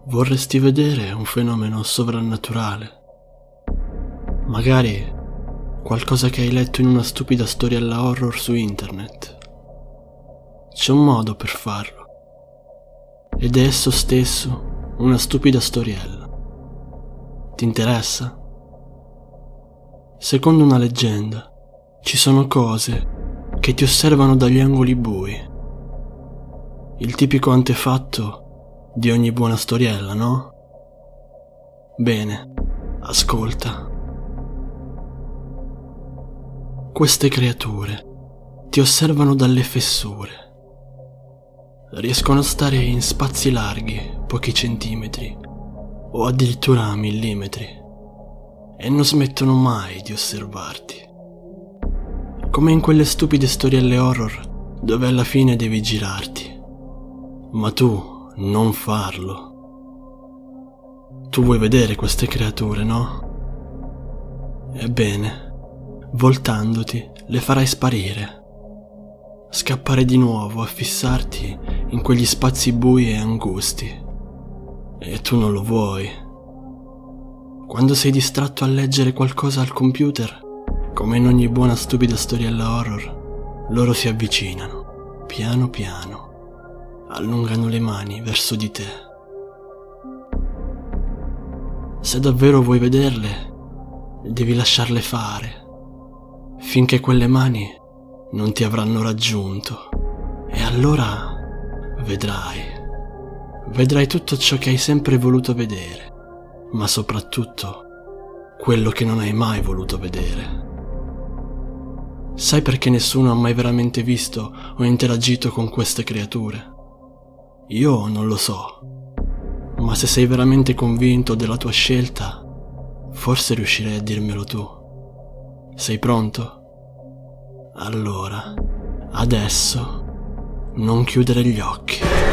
Vorresti vedere un fenomeno sovrannaturale? Magari qualcosa che hai letto in una stupida storiella horror su internet. C'è un modo per farlo, ed è esso stesso una stupida storiella. Ti interessa? Secondo una leggenda, ci sono cose che ti osservano dagli angoli bui. Il tipico antefatto di ogni buona storiella, no? Bene, ascolta. Queste creature ti osservano dalle fessure. Riescono a stare in spazi larghi, pochi centimetri, o addirittura millimetri, e non smettono mai di osservarti. Come in quelle stupide storielle horror dove alla fine devi girarti. Ma tu non farlo. Tu vuoi vedere queste creature, no? Ebbene, voltandoti, le farai sparire. Scappare di nuovo a fissarti in quegli spazi bui e angusti. E tu non lo vuoi. Quando sei distratto a leggere qualcosa al computer, come in ogni buona stupida storiella horror, loro si avvicinano, piano piano. Allungano le mani verso di te. Se davvero vuoi vederle, devi lasciarle fare, finché quelle mani non ti avranno raggiunto. E allora vedrai tutto ciò che hai sempre voluto vedere, ma soprattutto quello che non hai mai voluto vedere. Sai perché nessuno ha mai veramente visto o interagito con queste creature? Io non lo so, ma se sei veramente convinto della tua scelta, forse riuscirei a dirmelo tu. Sei pronto? Allora, adesso, non chiudere gli occhi.